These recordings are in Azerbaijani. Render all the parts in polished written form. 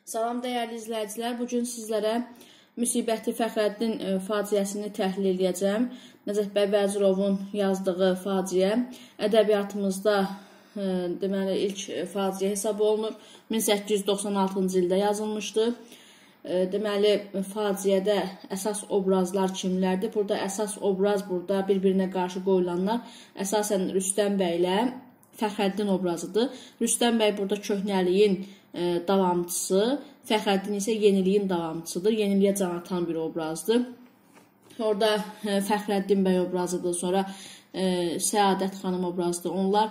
Salam dəyərli izləyicilər, bugün sizlərə Müsibəti Fəxrəddin faciəsini təhlil edəcəm. Nəcəf bəy Vəzirovun yazdığı faciə ədəbiyyatımızda deməli ilk faciə hesab olunur. 1896-cı ildə yazılmışdı. Deməli faciədə əsas obrazlar kimlərdir? Burada əsas obraz bir-birinə qarşı qoyulanlar əsasən Rüstəm bəy ilə Fəxrəddin obrazıdır. Rüstəm bəy burada köhnəliyin davamçısı, Fəxrəddin isə yeniliyin davamçısıdır. Yeniliyə can atan bir obrazdır. Orada Fəxrəddin bəy obrazıdır, sonra Səadət xanım obrazıdır. Onlar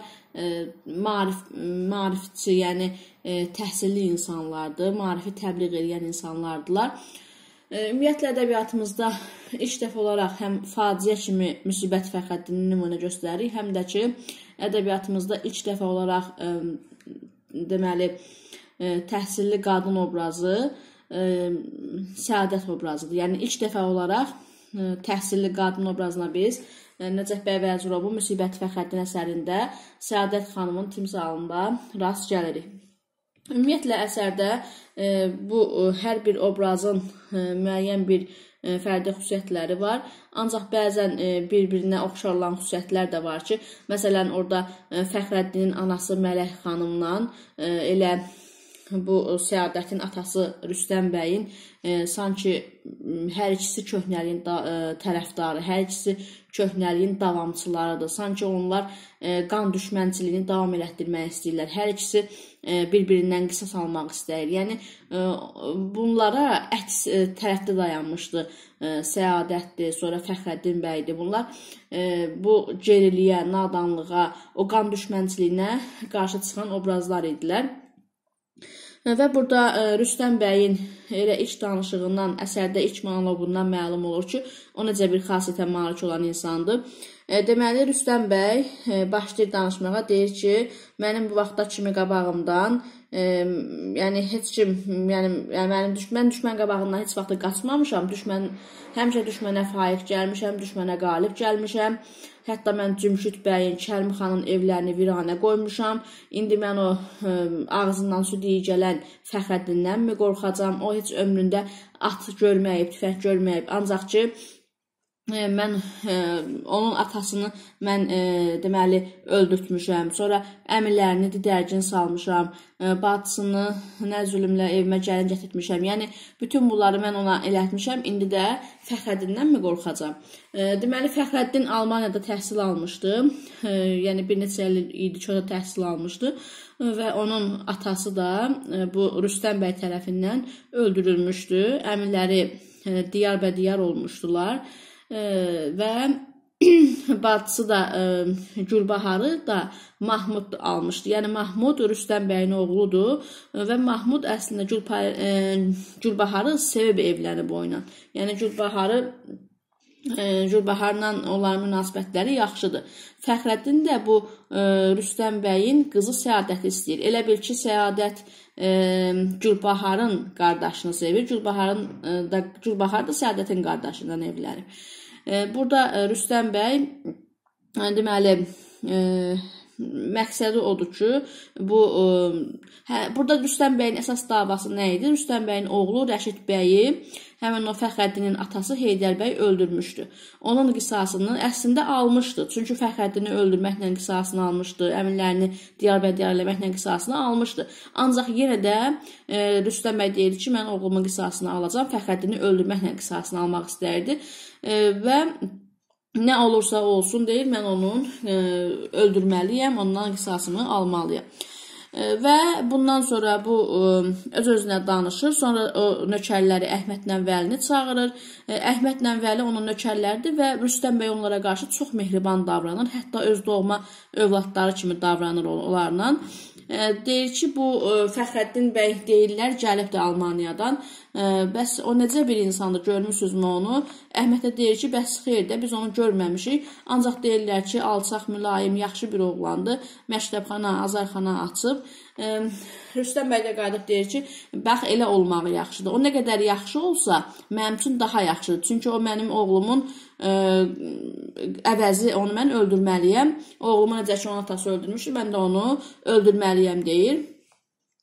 maarifçi, yəni təhsilli insanlardır, maarifi təbliğ edən insanlardılar. Ümumiyyətlə ədəbiyyatımızda ilk dəfə olaraq həm faciə kimi Müsibəti Fəxrəddini nümunə göstəririk, həm də ki ədəbiyyatımızda ilk dəfə olaraq deməli təhsilli qadın obrazı Səadət obrazıdır. Yəni ilk dəfə olaraq təhsilli qadın obrazına biz Nəcəf bəy Vəzirovun Müsibəti Fəxrəddin əsərində Səadət xanımın timsalında rast gəlirik. Ümumiyyətlə əsərdə bu hər bir obrazın müəyyən bir fərdi xüsusiyyətləri var. Ancaq bəzən bir-birinə oxşar olan xüsusiyyətlər də var ki, məsələn orada Fəxrəddinin anası Mələk xanımla elə bu Səadətin atası Rüstəm bəyin sanki hər ikisi köhnəliyin tərəfdarı, hər ikisi köhnəliyin davamçılarıdır. Sanki onlar qan düşmənçiliyini davam elətdirmək istəyirlər. Hər ikisi bir-birindən qisas almaq istəyir. Yəni bunlara əks tərəfdə dayanmışdı. Səadətdir, sonra Fəxrəddin bəydir. Bunlar bu geriliyə, nadanlığa, o qan düşmənçiliyinə qarşı çıxan obrazlar idilər. Və burada Rüstəm bəyin elə ilk danışığından, əsərdə ilk monoloqundan məlum olur ki, o necə bir xasiyyətə malik olan insandır. Deməli, Rüstəm bəy başlayır danışmağa, deyir ki, mənim bu vaxta kimi qabağımdan, yəni heç kim, mən düşmən qabağından heç vaxt qaçmamışam, həmişə düşmənə faiq gəlmişəm, düşmənə qalib gəlmişəm. Hətta mən Cümşüd bəyin, Kərmi xanın evlərini viranə qoymuşam. İndi mən o ağzından su deyi gələn Fəxrəddindən mi qorxacam? O heç ömründə at görməyib, tüfəng görməyib. Ancaq ki, mən onun atasını mən deməli öldürtmüşəm. Sonra əmilərini didərgin salmışam. Bacısını nə zülmlə evimə gəlin gətirtmişəm. Yəni bütün bunları mən ona elətmişəm. İndi də Fəxrəddindən mi qorxacam? Deməli Fəxrəddin Almaniyada təhsil almışdı. Yəni bir neçə il idi ki, o da təhsil almışdı və onun atası da bu Rüstəm bəy tərəfindən öldürülmüşdü. Əmiləri diyar olmuşdular. Və bacısı da Gülbaharı da Mahmud almışdı. Yəni Mahmud Rüstəm bəyin oğludur və Mahmud əslində Gülbaharı sevib evlənib onunla. Yəni Gülbaharla onların münasibətləri yaxşıdır. Fəxrəddin də bu Rüstəm bəyin qızı Səadəti istəyir. Elə bil ki, Səadət Gülbaharın qardaşını sevir. Gülbahar da Səadətin qardaşından evlənir. Burada Rüstəm bəy deməli məqsədi odur ki, burada Rüstəm bəyin əsas davası nə idi? Rüstəm bəyin oğlu Rəşid bəyi həmin o Fəxrəddinin atası Heydər bəy öldürmüşdü. Onun qisasını əslində almışdı. Çünki Fəxrəddini öldürməklə qisasını almışdı. Əmirlərini diyar eləməklə qisasını almışdı. Ancaq yenə də Rüstəm bəy deyirdi ki, mən oğlumun qisasını alacam. Fəxrəddini öldürməklə qisasını almaq istəyirdi. Və nə olursa olsun deyir, mən onun öldürməliyəm, ondan qisasımı almalıyam. Və bundan sonra bu öz-özünə danışır. Sonra o nökərləri Əhmədlə Vəlini çağırır. Əhmədlə Vəli onun nökərləridir və Rüstəm bəy onlara qarşı çox mehriban davranır. Hətta öz doğma övladları kimi davranır onlarla. Deyir ki, bu Fəxrəddin bəy deyirlər, gəlibdir Almaniyadan. Bəs o necə bir insandır, görmüsünüzmü onu? Əhməd də deyir ki, bəs xeyr də biz onu görməmişik. Ancaq deyirlər ki, alçaq, mülayim, yaxşı bir oğlandır. Məktəbxana, azarxana açıb. Rüstəm bəy də qayıdıb deyir ki, bax elə olmağı yaxşıdır. O nə qədər yaxşı olsa, mənim üçün daha yaxşıdır. Çünki o mənim oğlumun əvəzi, onu mən öldürməliyəm. Oğlumu necə ki, onun atası öldürmüşdür, mən də onu öldürməliyəm deyir.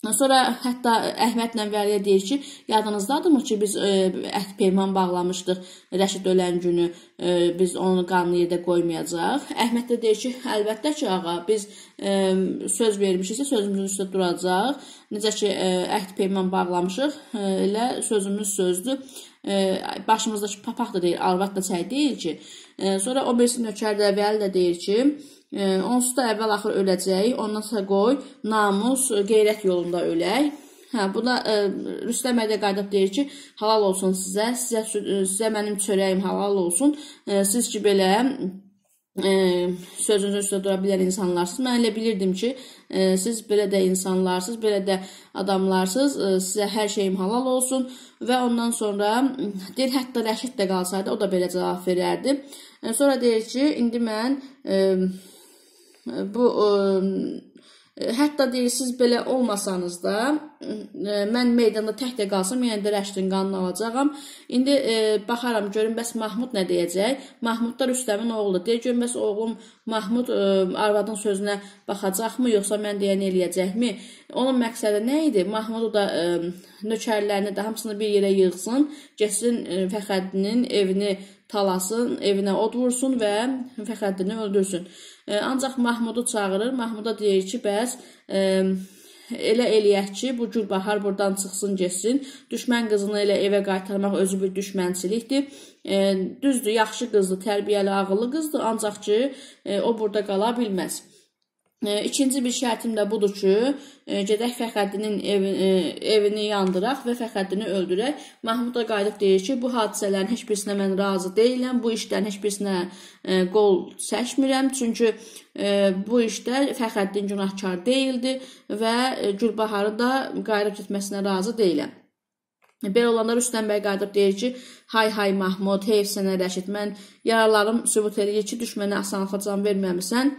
Sonra hətta Əhmədlə Vəliyə deyir ki, yadınızdadırmı ki, biz əhd peyman bağlamışdıq Rəşid ölən günü, biz onu qanlı yerdə qoymayacaq. Əhməd də deyir ki, əlbəttə ki, ağa, biz söz vermişiksə sözümüzün üstə duracaq. Necə ki, əhd peyman bağlamışıq, elə sözümüz sözdür. Başımızdakı papaq da deyir, arvad da çay deyil ki. Sonra o birisi nökər də Vəli də deyir ki, onsuz da əvvəl axır öləcək, ondan sonra qoy, namus, qeyrət yolunda ölək. Bu da Rüstəm bəy də qayıdıb deyir ki, halal olsun sizə mənim çörəyim halal olsun. Siz ki, belə sözünüzün üstə dura bilən insanlarsınız. Mən elə bilirdim ki, siz belə də insanlarsınız, belə də adamlarsınız, sizə hər şeyim halal olsun. Və ondan sonra deyir, hətta Rəşid də qalsaydı, o da belə cavab verərdi. Sonra deyir ki, indi mən hətta deyir, siz belə olmasanız da, mən meydanda tək də qalsam, yəni də Rəşidin qanını alacağam. İndi baxaram, görün, bəs Mahmud nə deyəcək? Mahmud da Rüstəmin oğludur. Deyir, görün, bəs oğlum Mahmud arvadın sözünə baxacaqmı, yoxsa mən deyəni eləyəcəkmi? Onun məqsədi nə idi? Mahmudu da nökərlərini də hamısını bir yerə yığsın, getsin Fəxrəddinin evini talasın, evinə od vursun və Fəxrəddini öldürsün. Ancaq Mahmudu çağırır. Mahmuda deyir ki, bəs elə eləyək ki, bu Gülbahar buradan çıxsın, getsin. Düşmən qızını elə evə qaytarmaq özü bir düşmənçilikdir. Düzdür, yaxşı qızdır, tərbiyəli, ağıllı qızdır. Ancaq ki, o burada qala bilməz. İkinci bir şərtim də budur ki, gedək Fəxrəddinin evini yandıraq və Fəxrəddini öldürək. Mahmud da qayıdıb deyir ki, bu hadisələrin heç birisinə mən razı deyiləm, bu işlərin heç birisinə qol çəkmirəm, çünki bu işdə Fəxrəddin günahkar deyildi və Gülbaharı da qayıdıb getməsinə razı deyiləm. Belə olanda Rüstəm bəy qayıdıb deyir ki, hay Mahmud, heyf sənə Rəşid, mən yaralarım sübut edir ki, düşmənə asanlıqla can verməmisən.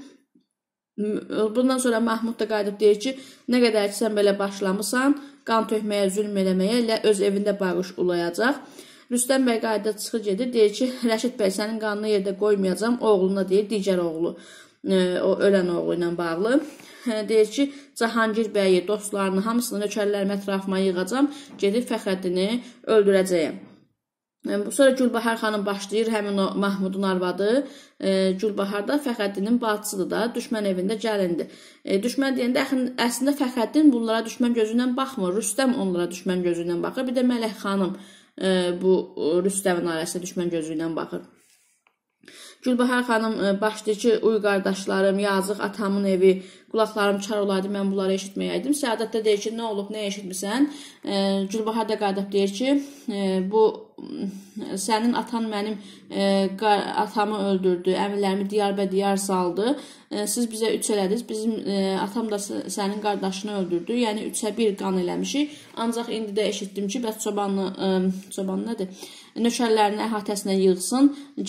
Bundan sonra Mahmud da qayıdıb deyir ki, nə qədər ki sən belə başlamısan, qan tökməyə, zülm eləməyə, elə öz evində bayquş ulayacaq. Rüstəm bəy qayıdıb çıxır gedir, deyir ki, Rəşid bəy sənin qanını yerdə qoymayacam, oğluna deyir, digər oğlu, o ölən oğlu ilə bağlı. Deyir ki, Cahangir bəyi, dostlarını, hamısını nökərlərimi ətrafıma yığacam, gedib Fəxrəddini öldürəcəyəm. Sonra Gülbahar xanım başlayır, həmin o Mahmudun arvadı, Gülbahar da Fəxrəddinin bacısıdır da, düşmən evində gəlindir. Düşmən deyəndə, əslində Fəxrəddin bunlara düşmən gözü ilə baxmır, Rüstəm onlara düşmən gözü ilə baxır, bir də Mələk xanım bu Rüstəmin ailəsində düşmən gözü ilə baxır. Gülbahar xanım başlayır ki, uy qardaşlarım, yazıq atamın evi, qulaqlarım çar olaydı, mən bunları eşitməyəydim. Səadət də deyir ki, nə olub, nə eşitmirsən? Gülbahar da qayıdıb deyir ki, bu sənin atan mənim atamı öldürdü, əmirlərimi diyar saldı. Siz bizə 3 elədiniz, bizim atam da sənin qardaşını öldürdü. Yəni 3-ə 1 qan eləmişik. Ancaq indi də eşitdim ki, bəs çoban nədir? Nökərlərini əhatəsinə yığsın,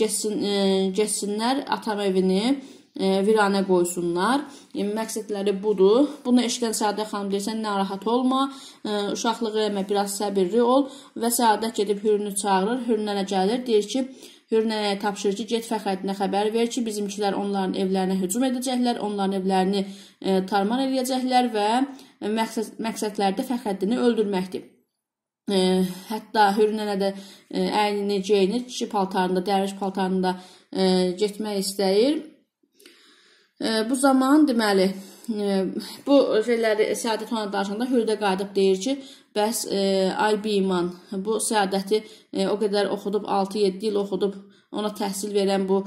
getsinlər atam evini viranə qoysunlar. Məqsədləri budur. Bunu eşidən Səadət xanım deyirsən, narahat olma, uşaqlıq eləmə, biraz səbirli ol və Səadət gedib Hürünü çağırır, Hürünənə gəlir, deyir ki, Hürünənəyə tapşırır ki, get Fəxrəddinə xəbər ver ki, bizimkilər onların evlərinə hücum edəcəklər, onların evlərini tarman edəcəklər və məqsədləri də Fəxrəddini öldürməkdir. Hətta Hürünənə də əynini geyinir, kişi paltarında, dərviş paltarında getmək istəyir. Bu zaman deməli, bu şeyləri Səadət ona danışanda Hürdə qayıdıb deyir ki, bəs ay biman, bu Səadəti o qədər oxudub, 6-7 il oxudub, ona təhsil verən bu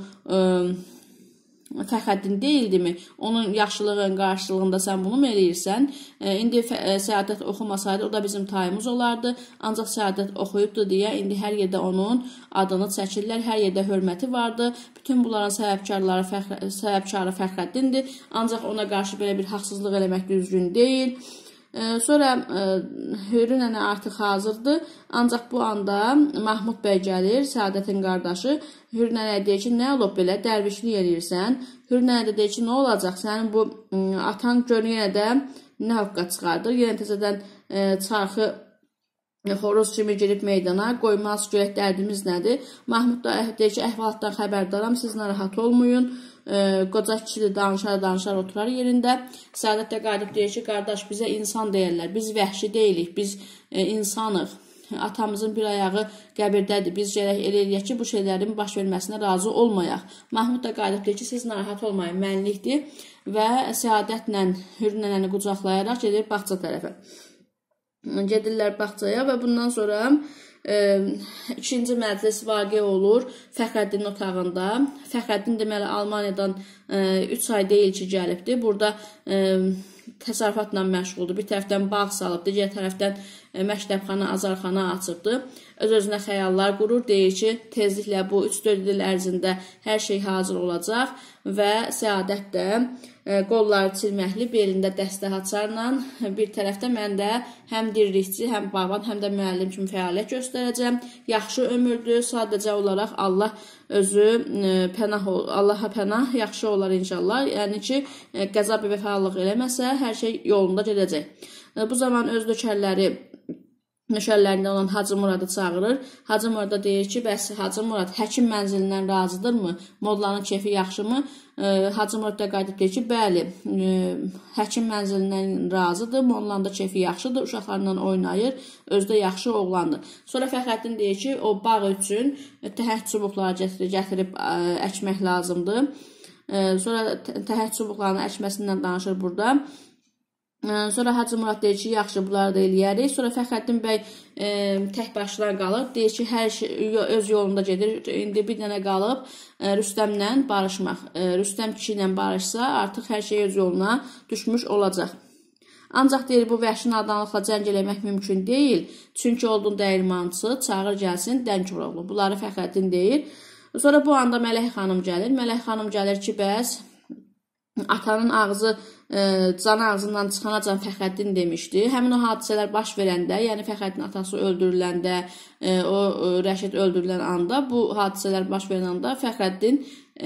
Fəxrəddin deyildimi? Onun yaxşılığın qarşılığında sən bunu mu eləyirsən? İndi Səadət oxumasaydı, o da bizim tayımız olardı. Ancaq Səadət oxuyubdur deyə, indi hər yerdə onun adını çəkirlər, hər yerdə hörməti vardı. Bütün bunların səbəbkarı Fəxrəddindir. Ancaq ona qarşı belə bir haqsızlıq eləmək düzgün deyil. Sonra Hürü nənə artıq hazırdır. Ancaq bu anda Mahmud bəy gəlir, Səadətin qardaşı. Hürü nənə deyir ki, nə olub belə, dərvişlik eləyirsən. Hürü nənə də deyir ki, nə olacaq? Sənin bu atan görün yenə də nə haqqa çıxardır. Yenə təzədən çarxı xoruz kimi girib meydana, qoymaz görək dərdimiz nədir. Mahmud da deyir ki, əhvalatdan xəbərdaram, siz narahat olmayın. qoca kişi danışar oturar yerində. Səadət də qayıdıb deyir ki, qardaş bizə insan deyirlər, biz vəhşi deyilik, biz insanıq. Atamızın bir ayağı qəbirdədir. Biz gərək elə eləyək ki, bu şeylərin baş verməsinə razı olmayaq. Mahmud da qayıdıb deyir ki, siz narahat olmayın, mənlikdir və Səadətlə Hürr nənəni qucaqlayaraq gedir bağça tərəfə. Gedirlər bağçaya və bundan sonra ikinci məclis vaqe olur Fəxrəddinin otağında. Fəxrəddin deməli Almaniyadan 3 ay deyil ki, gəlibdir. Burada təsərrüfatla məşğuldur. Bir tərəfdən bağ salıb, digər tərəfdən məktəbxana, azarxana açıbdır. Öz-özünə xəyallar qurur. Deyir ki, tezliklə bu 3-4 il ərzində hər şey hazır olacaq və Səadət də qolları çirməkli, belində dəstə haçarla bir tərəfdə mən də həm dirlikçi, həm bağban, həm də müəllim kimi fəaliyyət göstərəcəm. Yaxşı ömürdür, sadəcə olaraq Allah özü Allaha pənah, yaxşı olar inşallah. Yəni ki, qəza bir vəfalıq eləməsə, hər şey yolunda gedəcək. Bu zaman öz nökərlərində olan Hacı Muradı çağırır. Hacı Murad deyir ki, bəs Hacı Murad həkim mənzilindən razıdırmı? Modlanın keyfi yaxşımı? Hacı Murad da qayıdıb deyir ki, bəli, həkim mənzilindən razıdır, Modlanın da keyfi yaxşıdır, uşaqlarla oynayır, özü də yaxşı oğlandır. Sonra Fəxrəddin deyir ki, o bağ üçün təhər çubuqları gətirib əkmək lazımdır. Sonra təhər çubuqlarını əkməsindən danışır burada. Sonra Hacı Murad deyir ki, yaxşı, bunları da eləyərik. Sonra Fəxrəddin bəy tək başına qalır. Deyir ki, hər şey öz yolunda gedir. İndi bir dənə qalıb Rüstəmlə barışmaq. Rüstəm kişi ilə barışsa, artıq hər şey öz yoluna düşmüş olacaq. Ancaq deyir, bu vəhşi nadanlıqla cəng eləmək mümkün deyil. Çünki olduğun dəyirmançı çağır gəlsin Dənkoroğlu. Bunları Fəxrəddin deyir. Sonra bu anda Mələk xanım gəlir. Mələk xanım gəlir ki, bəs atanın ağzı can ağzından çıxanacan Fəxrəddin demişdi. Həmin o hadisələr baş verəndə, yəni Fəxrəddin atası öldürüləndə, o Rəşid öldürülən anda, bu hadisələr baş verən anda Fəxrəddin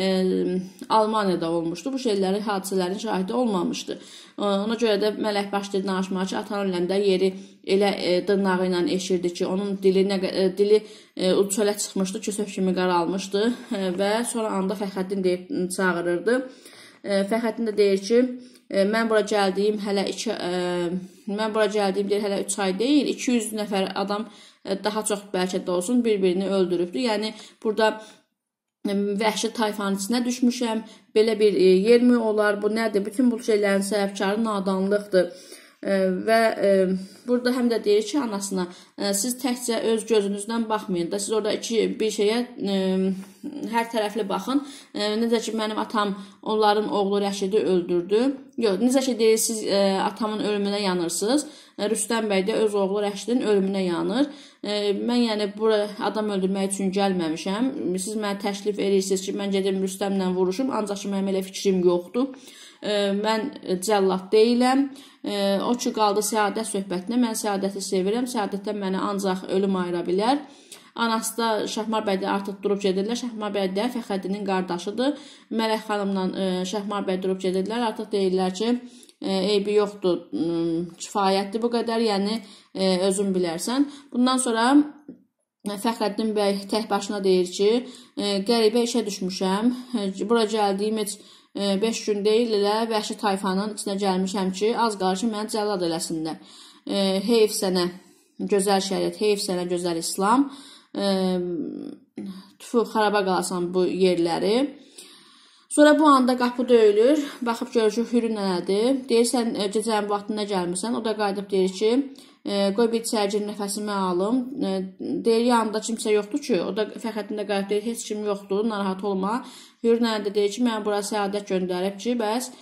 Almaniyada olmuşdu. Bu şeyləri, hadisələrin şahidi olmamışdı. Ona görə də Mələk başlayır danışmağa ki, atanın öləndə yeri elə dırnağı ilə eşirdi ki, onun dili çölə çıxmışdı, küsöv kimi qaralmışdı və sonra anda Fəxrəddin deyib çağırırdı. Fəxrəddin də deyir ki, mən bura gəldiyim deyir, hələ 3 ay deyil, 200 nəfər adam daha çox bəlkə də olsun bir-birini öldürübdür. Yəni burada vəhşi tayfanın içinə düşmüşəm, belə bir yermi olar, bu nədir? Bütün bu şeylərin səbəbkarı nadanlıqdır. Və burada həm də deyir ki, anasına, siz təkcə öz gözünüzdən baxmayın da, siz orada bir şeyə hər tərəfli baxın. Necə ki, mənim atam onların oğlu Rəşidi öldürdü. Yox, necə ki, deyir, siz atamın ölümünə yanırsınız. Rüstəm bəy də öz oğlu Rəşidin ölümünə yanır. Mən yəni bura adam öldürmək üçün gəlməmişəm. Siz mənə təklif edirsiniz ki, mən gedim Rüstəmlə vuruşum, ancaq ki, mənim elə fikrim yoxdur. Mən cəllad deyiləm. O ki, qaldı Səadət söhbətinə. Mən Səadəti sevirəm. Səadətdən məni ancaq ölüm ayıra bilər. Anası da Şahmar bəy də artıq durub gedirlər. Şahmar bəy də Fəxrəddinin qardaşıdır. Mələk xanımla Şahmar bəy durub gedirlər. Artıq deyirlər ki, eybi yoxdur, kifayətdir bu qədər, yəni özün bilərsən. Bundan sonra Fəxrəddin bəy tək başına deyir ki, qəribə işə düşmüşəm. Bura gəldiyim heç 5 gün deyil elə vəhşi tayfanın içinə gəlmişəm ki, az qarşı məni cəllad eləsinlər. Heyf sənə gözəl şəriət, heyf sənə gözəl İslam. Tüfü, xaraba qalasan bu yerləri. Sonra bu anda qapı döyülür. Baxıb görür ki, Hürr nənədir. Deyir, sən gecənin vaxtında gəlmirsən. O da qayıdıb deyir ki, qoy bir içərgir nəfəsimi alım. Deyir, yanında kimsə yoxdur ki. O da Fəxrəddin də qayıdıb deyir, heç kim yoxdur, narahat olma. Hürr nənə də deyir ki, mən bura Səadət göndərib ki, bəs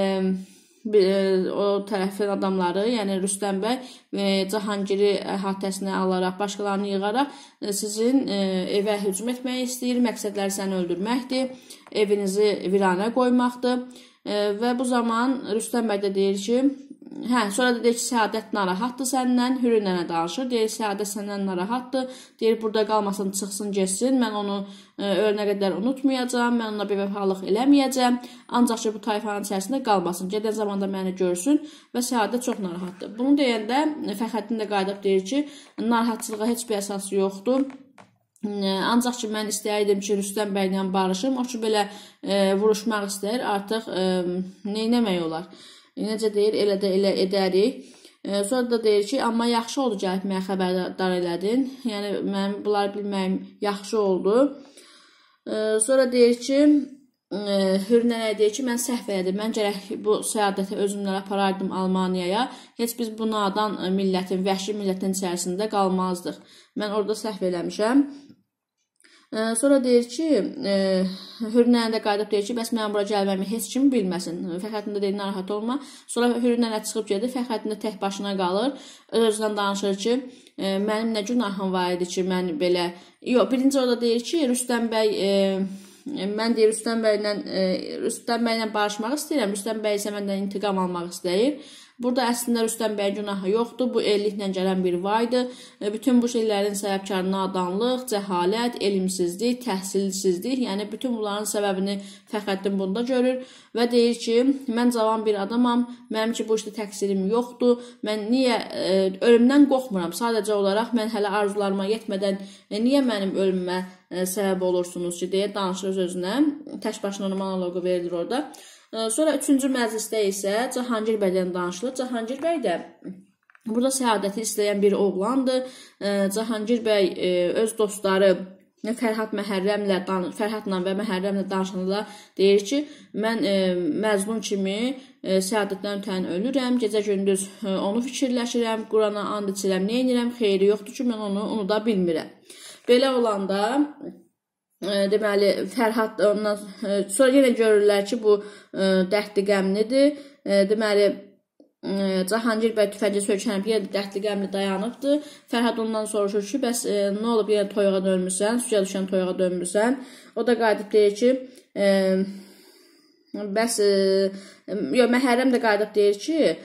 o tərəfin adamları, yəni Rüstəm bəy Cahangiri əhatəsinə alaraq, başqalarını yığaraq sizin evə hücum etmək istəyir. Məqsədləri səni öldürməkdir, evinizi viranə qoymaqdır. Və bu zaman Rüstəm bəy də deyir ki, sonra da deyir ki, Səadət narahatdır səndən, Hürr nənə danışır. Deyir, Səadət səndən narahatdır. Deyir, burada qalmasın, çıxsın, geçsin. Mən onu ölənə qədər unutmayacağam. Mən ona bir vəfalıq eləməyəcəm. Ancaq ki, bu tayfanın içərisində qalmasın. Gedən zamanda məni görsün və Səadət çox narahatdır. Bunu deyəndə Fəxrəddin də qayıdıb deyir ki, narahatçılığa heç bir əsası yoxdur. Ancaq ki, mən istəyirdim ki, Rüstəm bəylə barışım. O ki, belə vuruşmaq istəyir. Artıq neynəmək olar? Necə deyir, elə də elə edərik. Sonra da deyir ki, amma yaxşı oldu gəlib mənə xəbərdar elədin. Yəni, mənim bunları bilməyim yaxşı oldu. Sonra deyir ki, Hür nənə deyir ki, mən səhv elədim. Mən gərək bu səadəti özümlə aparardım Almaniyaya. Heç biz bu nadan millətin, vəhşi millətin içərisində qalmazdıq. Mən orada səhv eləmişəm. Sonra deyir ki, Hür nənə də qayıdıb deyir ki, bəs mən bura gəlməmi heç kim bilməsin. Fəxrəddin də deyir, narahat olma. Sonra Hür nənə çıxıb gedir, Fəxrəddin də tək başına qalır. Öz-özündən danışır ki, mənim nə günahım var idi ki, mən belə... Yox, birinci orada deyir ki, Rüstəm bəy... Mən deyir, Rüstəm bəylə barışmaq istəyirəm. Rüstəm bəy isə məndən intiqam almaq istəyir. Burada əslində Rüstəm bəyin günahı yoxdur. Bu elliklə gələn bir vaydır. Bütün bu şeylərin səbəbkarı nadanlıq, cəhalət, elmsizlik, təhsilsizlik. Yəni, bütün bunların səbəbini Fəxrəddin bunda görür və deyir ki, mən cavan bir adamam, mənim ki, bu işdə təqsirim yoxdur. Mən niyə ölümdən qorxmuram? Sadəcə olaraq mən hələ arzularıma yetmədən niyə mənim ölümümə səbəb olursunuz ki, deyə danışır öz-özünə. Tək başına monoloqu verilir orada. Sonra 3-cü məclisdə isə Cahangir bəydən danışılır. Cahangir bəy də burada səadəti istəyən bir oğlandır. Cahangir bəy öz dostları Fərhad və Məhərrəmlə danışanda deyir ki, mən Məzlum kimi səadətdən ötən ölürəm, gecə-gündüz onu fikirləşirəm, Qurana and içirəm, nə edirəm, xeyri yoxdur ki, mən onu unuda bilmirəm. Belə olanda... Deməli, Fərhad ondan sonra yenə görürlər ki, bu dərdli qəmlidir. Deməli, Cahangir bəy tüfənci sökənib, yenə dərdli qəmli dayanıbdır. Fərhad ondan soruşur ki, bəs nə olub, yenə toyuğa dönmürsən, suya düşən toyuğa dönmürsən. O da qayıdıb deyir ki, bəs, Məhərrəm də qayıdıb deyir ki,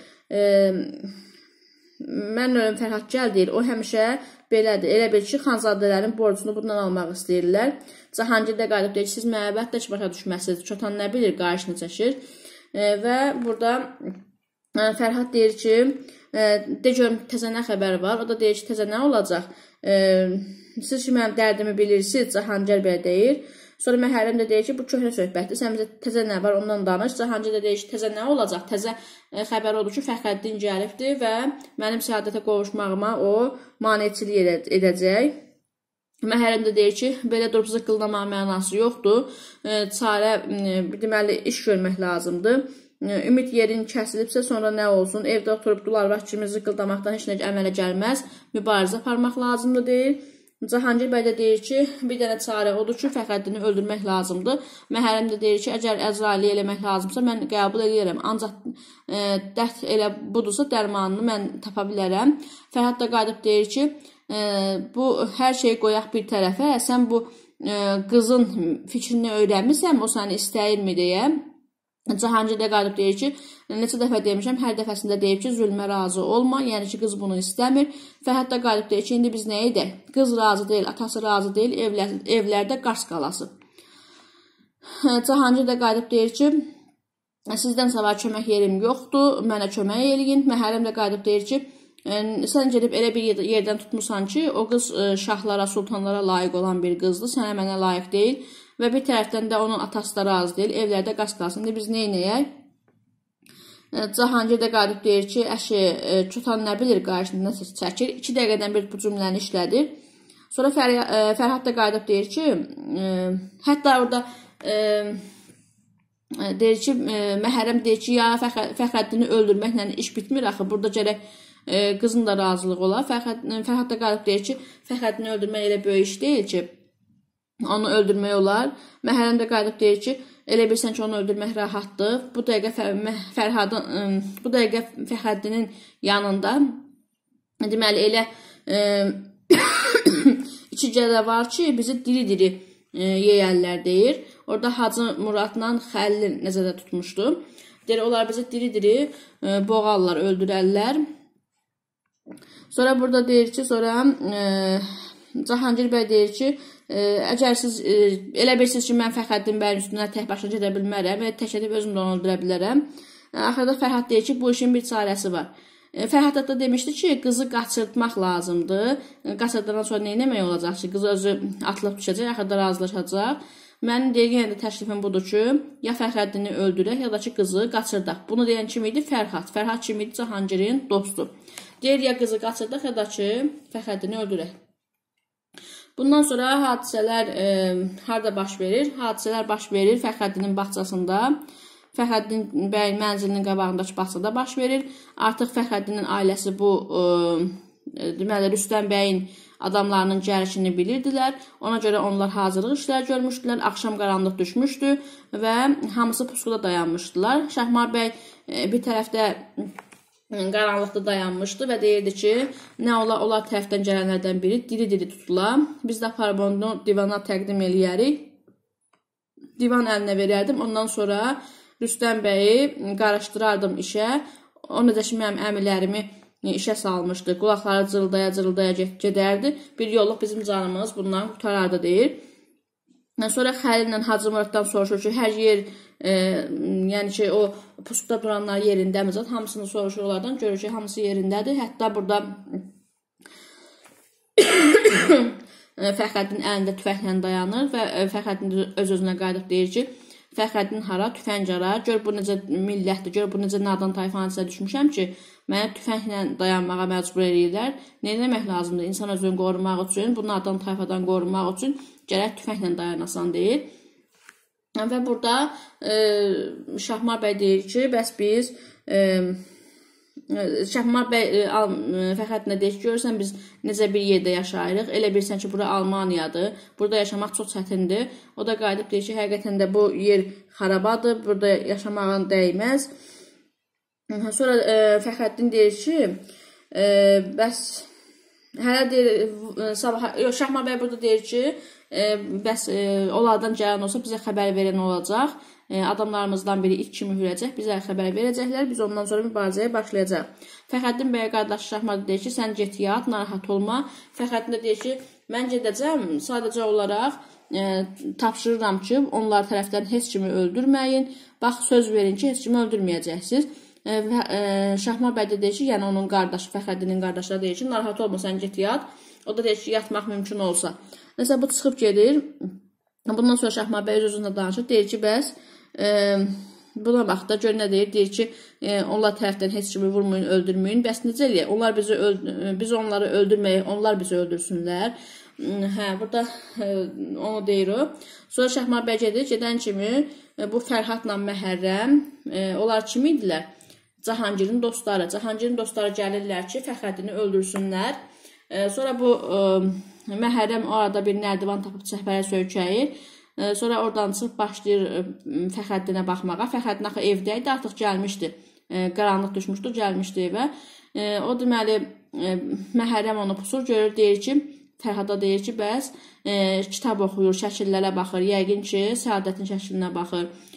mən ölüm Fərhad gəl deyir, o həmişə belədir. Elə bil ki, xanzadələrin borcunu bundan almaq istəyirlər. Cahangir də qayıdıb deyir ki, siz məbəttə ki, başa düşməsiniz. Çotan nə bilir, qarşını çəkir. Və burada Fərhad deyir ki, de görüm, təzə nə xəbər var? O da deyir ki, təzə nə olacaq? Siz ki, mənim dərdimi bilirsiniz, Cahangir bəy deyir. Sonra Məhərrəm də deyir ki, bu köhnə söhbətdir, sən bizə təzə nə var, ondan danış. Cahangir də deyir ki, təzə nə olacaq? Təzə xəbər odur ki, Fəxrəddin gəlibdir və mənim səadətə qovuşmağıma o maneçilik edəcək. Məhərrəm də deyir ki, belə durub zıqqıldamağa mənası yoxdur. Çarə, deməli, iş görmək lazımdır. Ümid yerin kəsilibsə, sonra nə olsun? Evdə oturub dularbaş kimi zıqqıldamaqdan heç nə əmələ gəlməz. Mübarizə aparmaq lazımdır, deyir. Cahangir bəy də deyir ki, bir dənə çarə odur ki, Fəxrəddini öldürmək lazımdır. Məhərrəm də deyir ki, əgər Əzraili eləmək lazımsa, mən qəbul edirəm. Ancaq dərd elə budursa, dərmanını mən tapa bilərəm. Fərhad da qayıdıb deyir ki, bu hər şeyi qoyaq bir tərəfə, sən bu qızın fikrini öyrənmirsən, o səni istəyirmi deyə. Cahangir də qalib deyir ki, neçə dəfə demişəm, hər dəfəsində deyib ki, zülmə razı olma, yəni ki, qız bunu istəmir. Fərhad da qalib deyir ki, indi biz nə edək? Qız razı deyil, atası razı deyil, evlərdə qars qalası. Cahangir də qalib deyir ki, sizdən savayı kömək yerim yoxdur, mənə kömək eləyin. Məhərrəm də qalib deyir ki, sən gedib elə bir yerdən tutmusan ki, o qız şahlara, sultanlara layiq olan bir qızdır, sənə mənə layiq deyil. Və bir tərəfdən də onun atası da razı deyil, evlərdə qaz qalsın. İndi biz neynəyək? Cahangir də qalib deyir ki, əşi, çotan nə bilir, qarşında nəsə çəkir. 2 dəqiqədən bir bu cümləni işlədir. Sonra Fərhad da qalib deyir ki, hətta orada deyir ki, Məhərrəm deyir ki, ya Fəxrəddini öldürməklə iş bitmir, axı, burada gərək qızın da razılıq olar. Fərhad da qalib deyir ki, Fəxrəddini öldürmək elə böyük iş deyil ki, onu öldürmək olar. Məhərrəm də qalib deyir ki, elə bilsən ki, onu öldürmək rahatdır. Bu dəqiqə Fəxrəddinin yanında deməli elə iki gədə var ki, bizi diri-diri yeyərlər deyir. Orada Hacı Muradla Xəlil nəzərdə tutmuşdu. Deyir, onlar bizi diri-diri boğarlar, öldürərlər. Sonra burada deyir ki, sonra Cahangir bəy deyir ki, əgər siz elə bilirsiniz ki, mən Fəxrəddin bəyin üstünə tək başına gedə bilmərəm, tək edib özüm də onu öldürə bilərəm. Axırda Fərhad deyir ki, bu işin bir çarəsi var. Fərhad da demişdi ki, qızı qaçırtmaq lazımdır. Qaçırtdıqdan sonra nə etmək olacaq ki, qızı özü atılıb düşəcək, axırda razılaşacaq. Mənim yenə də təklifim budur ki, ya Fəxrəddini öldürək, ya da ki, qızı qaçırdaq. Bunu deyən kim idi? Fərhad. Fərhad kim idi? Cahangirin dostu. Deyir, ya qızı qaçırdaq, ya da ki, Fəxrəddini öldürək. Bundan sonra hadisələr harada baş verir? Hadisələr baş verir Fəxrəddinin bağçasında. Fəxrəddin bəyin mənzilinin qabağındakı bağçada baş verir. Artıq Fəxrəddinin ailəsi bu deməli Rüstəm bəyin adamlarının gəlişini bilirdilər. Ona görə onlar hazırlıq işləri görmüşdülər. Axşam qaranlıq düşmüşdü və hamısı pusuda dayanmışdılar. Şahmar bəy bir tərəfdə qaranlıqda dayanmışdı və deyirdi ki, nə ola onlar tərəfdən gələnlərdən biri diri-diri tutular. Biz də aparıb onu divana təqdim eləyərik. Divan əlinə verərdim. Ondan sonra Rüstəm bəyi qarışdırardım işə. O necə ki, mənim əmilərimi işə salmışdı. Qulaqları cırıldaya gedərdi. Bir yolluq bizim canımız bundan qurtarardı deyir. Sonra Xəlillə Hacı Muraddan soruşur ki, hər yer, yəni ki, o pusuda duranlar yerindəmi? Hamısını soruşur onlardan, görür ki, hamısı yerindədir. Hətta burada Fəxrəddin əlində tüfəklə dayanır və Fəxrəddin öz-özünə qayıdıb deyir ki, Fəxrəddin hara, tüfəng hara, gör bu necə millətdir, gör bu necə nadan tayfanın içində düşmüşəm ki, mənə tüfənglə dayanmağa məcbur edirlər. Nə etmək lazımdır? İnsan özünü qorumaq üçün, bu nadan tayfadan qorumaq üçün gərək tüfənglə dayanasan deyir. Və burada Şahmar bəy deyir ki, bəs biz Şahmar bəy Fəxrəddinə deyir ki, görürsən biz necə bir yerdə yaşayırıq, elə bilsən ki, bura Almaniyadır, burada yaşamaq çox çətindir. O da qayıdıb deyir ki, həqiqətən də bu yer xarabadır, burada yaşamağın dəyməz. Sonra Fəxrəddin deyir ki, bəs hələ deyir, Şahmar bəy burada deyir ki, bəs onlardan gələn olsa bizə xəbər verən olacaq. Adamlarımızdan biri it kimi hürəcək, bizə xəbər verəcəklər, biz ondan sonra mübarizəyə başlayacaq. Fəxrəddin bəyə qardaşı Şahmar deyir ki, sən get yat, narahat olma. Fəxrəddin də deyir ki, mən gedəcəm, sadəcə olaraq tapşırıram ki, onlar tərəfdən heç kimi öldürməyin. Bax, söz verin ki, heç kimi öldürməyəcəksiniz. Şahmar bəy də deyir ki, yəni onun qardaşı, Fəxrəddinin qardaşları deyir ki, narahat olma, sən get yat. O da deyir ki, yatmaq mümkün olsa. Nəsə, bu çıxıb gedir. Bundan sonra Şahmar bəy öz-özünə danışır. Deyir ki, bəs buna bax da gör nə deyir. Deyir ki, onlar tərəfdən heç kimi vurmayın, öldürməyin. Bəs necə eləyək? Biz onları öldürməyik, onlar bizi öldürsünlər. Hə, burada onu deyir o. Sonra Şahmar bəy gedir. Gedən kimi bu Fərhadla Məhərrəm, onlar kim idilər? Cahangirin dostları. Cahangirin dostları gəlirlər ki, Fəxrəddini öldürsünlər. Sonra bu Məhərrəm o arada bir nərdivan tapıb çəpərə söykəyir. Sonra oradan çıxıb başlayır Fəxrəddinə baxmağa. Fəxrəddin axı evdə idi, artıq gəlmişdi. Qaranlıq düşmüşdü, gəlmişdi evə. O deməli, Məhərrəm onu pusur, görür, deyir ki, Fərhada deyir ki, bəs kitab oxuyur, şəkillərə baxır. Yəqin ki, Səadətin şəklinə baxır.